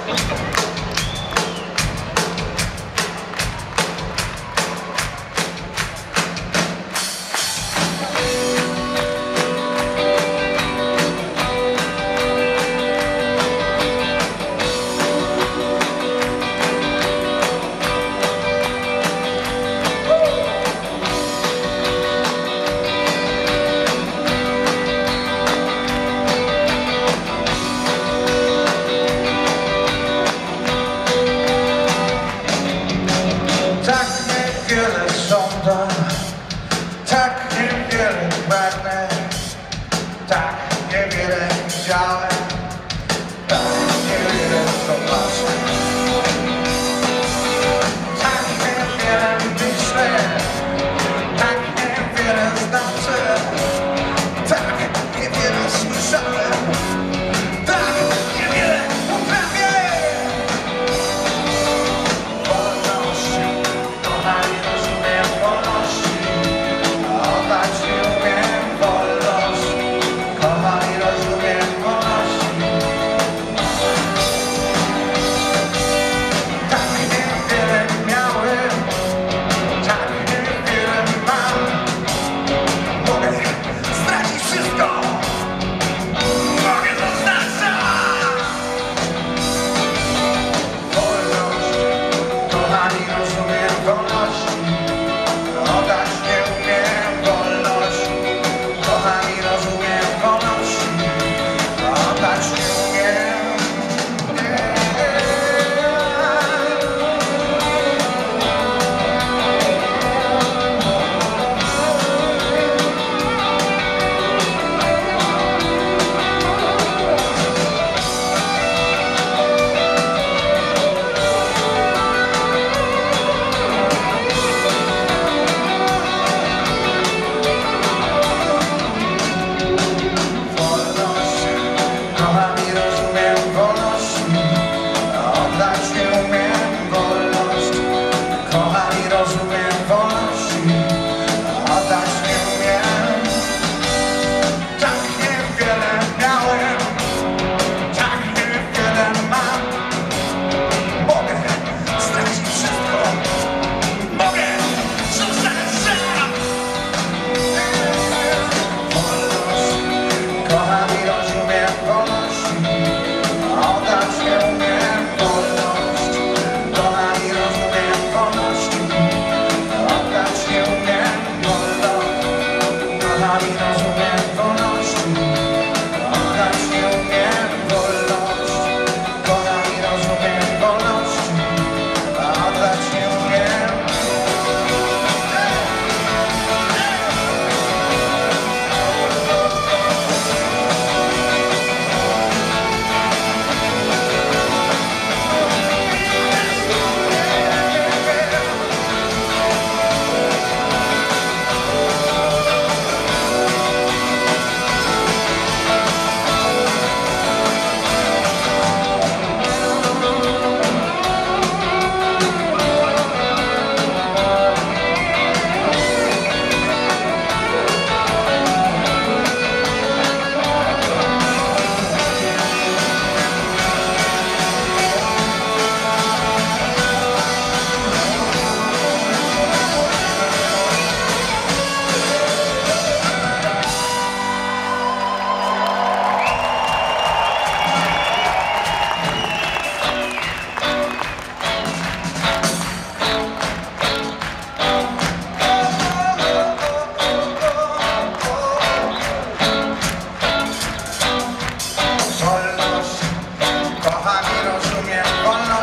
Tak niewiele pragnę, tak niewiele chciałem, tak niewiele zobaczę, tak niewiele myślę, tak niewiele znaczę, tak niewiele słyszałem, tak niewiele potrafię. Wolność, kochani, rozumiem wolność. Oddać nie umiem wolność, kochani, rozumiem wolność. Tak niewiele miałem, tak niewiele mam. Mogę stracić wszystko, mogę zostać sam. Wolność, kochani, rozumiem wolność. Oddać nie umiem wolność, kochani, rozumiem wolność. Oddać nie umiem. Kochani, rozumiem wolność.